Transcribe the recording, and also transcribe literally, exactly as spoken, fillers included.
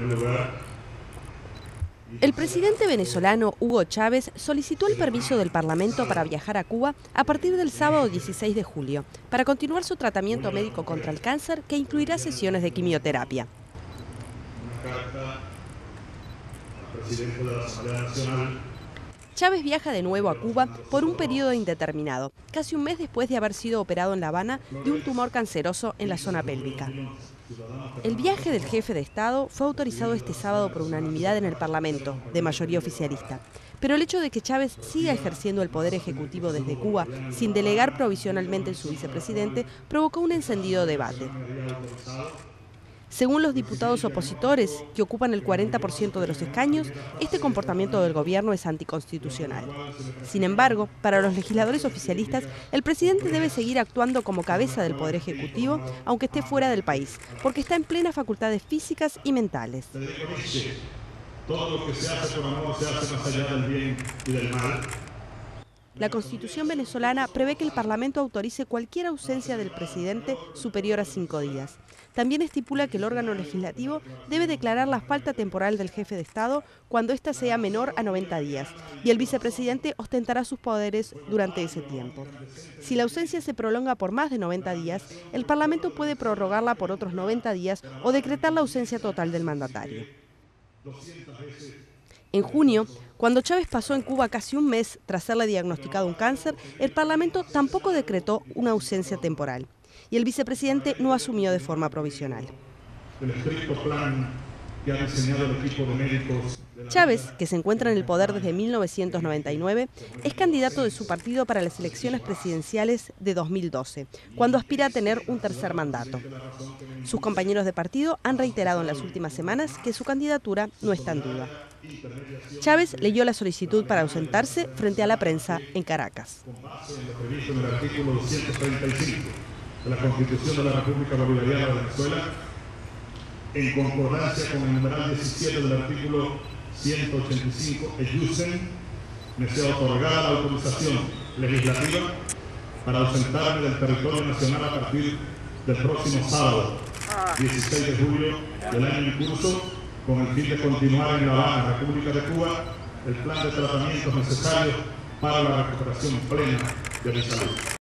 primer lugar. El presidente venezolano Hugo Chávez solicitó el permiso del Parlamento para viajar a Cuba a partir del sábado dieciséis de julio, para continuar su tratamiento médico contra el cáncer, que incluirá sesiones de quimioterapia. Una carta al presidente de la Asamblea Nacional. Chávez viaja de nuevo a Cuba por un periodo indeterminado, casi un mes después de haber sido operado en La Habana de un tumor canceroso en la zona pélvica. El viaje del jefe de Estado fue autorizado este sábado por unanimidad en el Parlamento, de mayoría oficialista. Pero el hecho de que Chávez siga ejerciendo el poder ejecutivo desde Cuba, sin delegar provisionalmente en su vicepresidente, provocó un encendido debate. Según los diputados opositores, que ocupan el cuarenta por ciento de los escaños, este comportamiento del gobierno es anticonstitucional. Sin embargo, para los legisladores oficialistas, el presidente debe seguir actuando como cabeza del Poder Ejecutivo, aunque esté fuera del país, porque está en plenas facultades físicas y mentales. Todo lo que se hace con amor se hace más allá del bien y del mal. La Constitución venezolana prevé que el Parlamento autorice cualquier ausencia del presidente superior a cinco días. También estipula que el órgano legislativo debe declarar la falta temporal del jefe de Estado cuando ésta sea menor a noventa días, y el vicepresidente ostentará sus poderes durante ese tiempo. Si la ausencia se prolonga por más de noventa días, el Parlamento puede prorrogarla por otros noventa días o decretar la ausencia total del mandatario. En junio, cuando Chávez pasó en Cuba casi un mes tras serle diagnosticado un cáncer, el Parlamento tampoco decretó una ausencia temporal y el vicepresidente no asumió de forma provisional. El estricto plan que ha diseñado el equipo de médicos. Chávez, que se encuentra en el poder desde mil novecientos noventa y nueve, es candidato de su partido para las elecciones presidenciales de dos mil doce, cuando aspira a tener un tercer mandato. Sus compañeros de partido han reiterado en las últimas semanas que su candidatura no está en duda. Chávez leyó la solicitud para ausentarse frente a la prensa en Caracas. Con base en lo previsto en el artículo doscientos treinta y cinco de la Constitución de la República Bolivariana de Venezuela, en concordancia con el numeral diecisiete del artículo ciento ochenta y cinco, EYUSEN, me sea otorgada la autorización legislativa para ausentarme del territorio nacional a partir del próximo sábado, dieciséis de julio del año en curso, con el fin de continuar en La Habana, República de Cuba, el plan de tratamientos necesarios para la recuperación plena de mi salud.